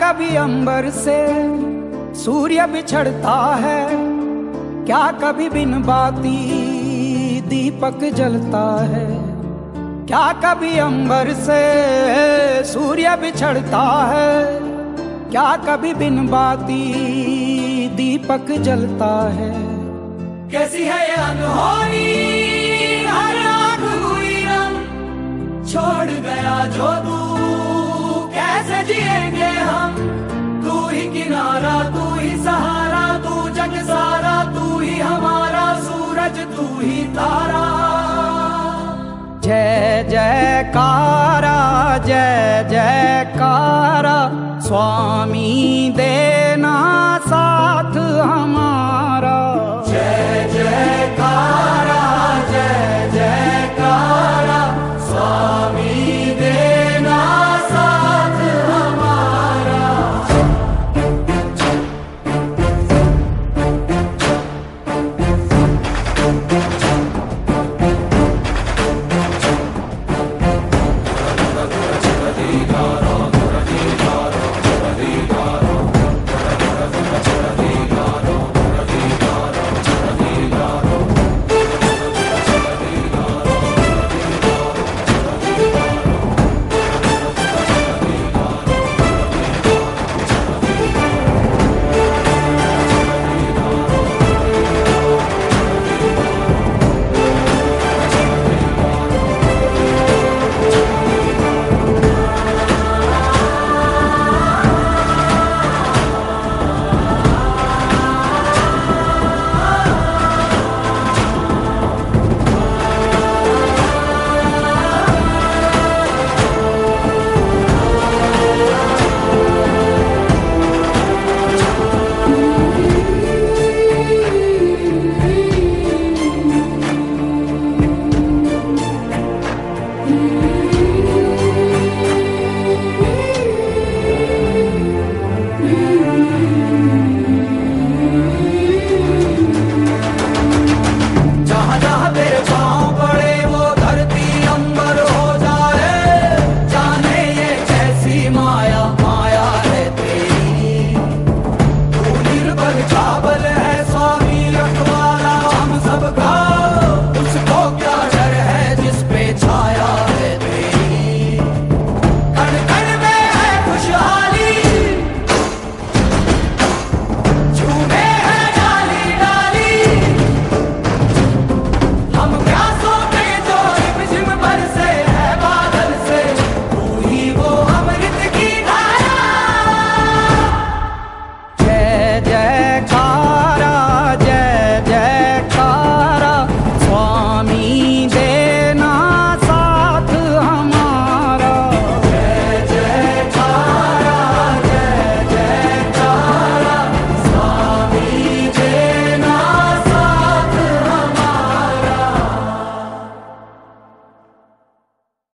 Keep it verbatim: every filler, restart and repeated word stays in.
कभी अंबर से सूर्य बिछड़ता है, क्या कभी बिन बाती दीपक जलता है। क्या कभी अंबर से सूर्य बिछड़ता है, क्या कभी बिन बाती दीपक जलता है। कैसी है ये अनहोनी हर आँख हुई रंग, छोड़ गया जो तू कैसे जिएंगे हम। तू ही किनारा तू ही सहारा, तू जग सारा तू ही हमारा सूरज तू ही तारा। जय जयकारा जय जयकारा स्वामी